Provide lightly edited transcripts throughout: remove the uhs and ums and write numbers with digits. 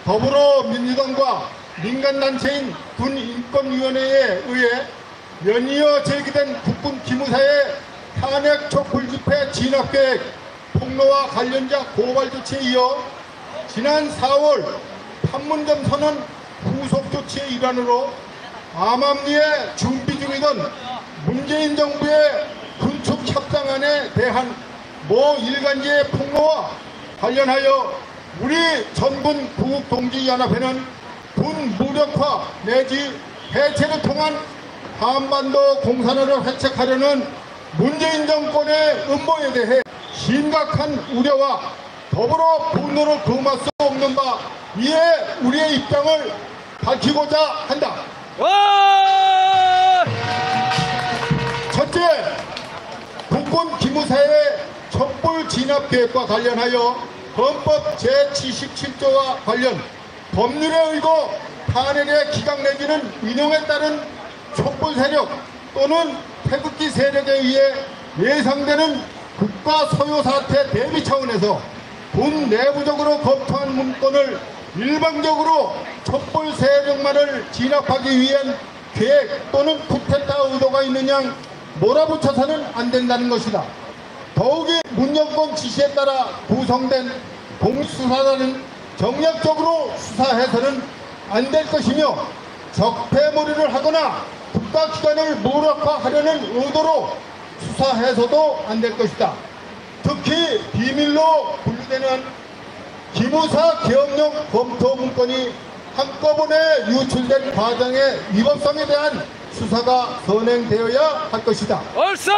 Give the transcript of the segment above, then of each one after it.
더불어민주당과 민간단체인 군인권위원회에 의해 연이어 제기된 국군 기무사의 탄핵 촛불 집회 진압계획 폭로와 관련자 고발 조치에 이어 지난 4월 판문점 선언 후속 조치의 일환으로 암암리에 준비 중이던 문재인 정부의 군축 협상안에 대한 모 일간지의 폭로와 관련하여 우리 전군 구국동지연합회는 군 무력화 내지 해체를 통한 한반도 공산화를 회책하려는 문재인 정권의 음모에 대해 심각한 우려와 더불어 분노를 금할 수 없는 바 이에 우리의 입장을 밝히고자 한다. 첫째, 국군 기무사의 촛불 진압 계획과 관련하여 헌법 제77조와 관련 법률에 의거 탄핵의 기각 내지는 인용에 따른 촛불 세력 또는 태극기 세력에 의해 예상되는 국가 소요 사태 대비 차원에서 군 내부적으로 검토한 문건을 일방적으로 촛불 세력만을 진압하기 위한 계획 또는 쿠데타 의도가 있는 양 몰아붙여서는 안 된다는 것이다. 더욱이 문정권 지시에 따라 구성된 공수사단은 정략적으로 수사해서는 안 될 것이며 적폐몰이를 하거나 국가기관을 무력화하려는 의도로 수사해서도 안 될 것이다. 특히 비밀로 분류되는 기무사 계엄령 검토 문건이 한꺼번에 유출된 과정의 위법성에 대한 수사가 선행되어야 할 것이다. 얼싸!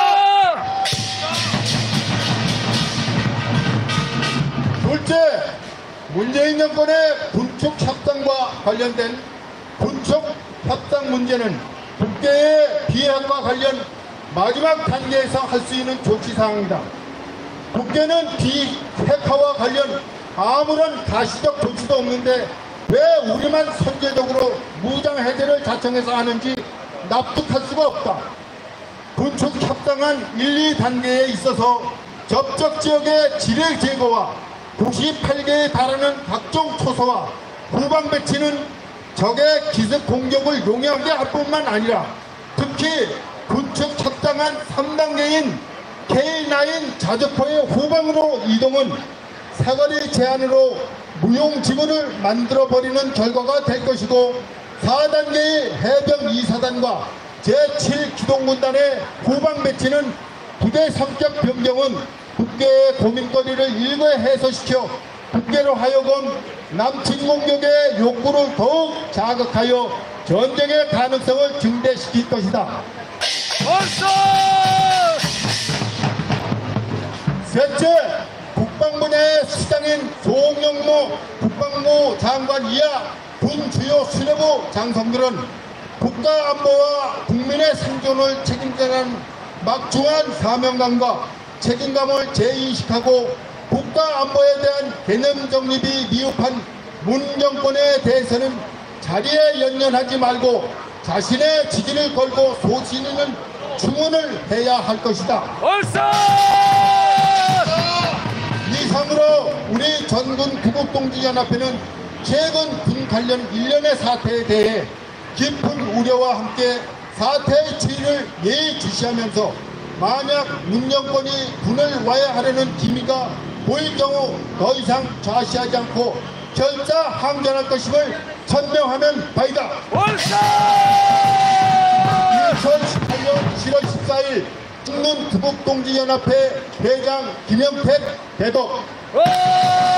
둘째, 문재인 정권의 군축 협상과 관련된 군축 협상 문제는 국회의 비핵화 관련 마지막 단계에서 할 수 있는 조치사항이다. 국회는 비핵화와 관련 아무런 가시적 조치도 없는데 왜 우리만 선제적으로 무장해제를 자청해서 하는지 납득할 수가 없다. 군축 협상안 1, 2단계에 있어서 접촉 지역의 지뢰 제거와 98개에 달하는 각종 초소와 후방 배치는 적의 기습 공격을 용이하게 할 뿐만 아니라 특히 군축 협상안 3단계인 K9 자주포의 후방으로 이동은 사거리 제한으로 무용 지구를 만들어버리는 결과가 될 것이고 4단계의 해병 2사단과 제7기동군단의 후방 배치는 부대 성격 변경은 국계의 고민거리를 일거에 해소시켜 국계로 하여금 남침 공격의 욕구를 더욱 자극하여 전쟁의 가능성을 증대시킬 것이다. 셋째, 국방부 내 수장인 송영모 국방부 장관 이하 군 주요 수뇌부 장성들은 국가안보와 국민의 생존을 책임지는 막중한 사명감과 책임감을 재인식하고 국가안보에 대한 개념 정립이 미흡한 문 정권에 대해서는 자리에 연연하지 말고 자신의 지지를 걸고 소신있는 충원을 해야 할 것이다. 이상으로 우리 전군 구국동지연합회는 최근 군 관련 일련의 사태에 대해 깊은 우려와 함께 사태의 추이를 예의주시하면서 만약 문정권이 군을 와해하려는 기미가 보일 경우 더 이상 좌시하지 않고 결자 항전할 것임을 천명하는 바이다. 2018년 7월 14일 전군 구국동지연합회 회장 김영택 대독.